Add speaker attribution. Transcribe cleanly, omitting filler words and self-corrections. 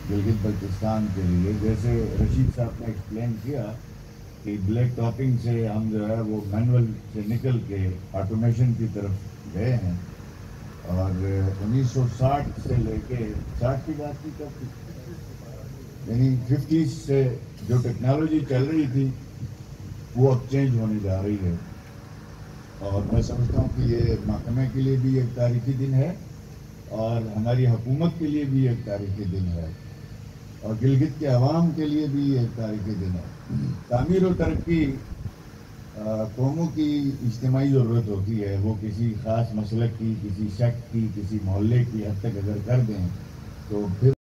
Speaker 1: गिलगित बल्तिस्तान के लिए। जैसे रशीद साहब ने एक्सप्लेन किया कि ब्लैक टॉपिंग से हम जो है वो मैनुअल से निकल के ऑटोमेशन की तरफ गए हैं। और 1960 से लेके 60 की बात की कब थी, यानी 50 से जो टेक्नोलॉजी चल रही थी वो अब चेंज होने जा रही है। और मैं समझता हूँ कि ये महकमे के लिए भी एक तारीखी दिन है और हमारी हुकूमत के लिए भी एक तारीखी दिन है और गिलगित के अवाम के लिए भी एक तारीखी दिन है। तामीर और तरक्की कौमों की इज्तिमाई ज़रूरत होती है। वो किसी ख़ास मसलक की, किसी शख्स की, किसी मोहल्ले की हद तक अगर कर दें तो फिर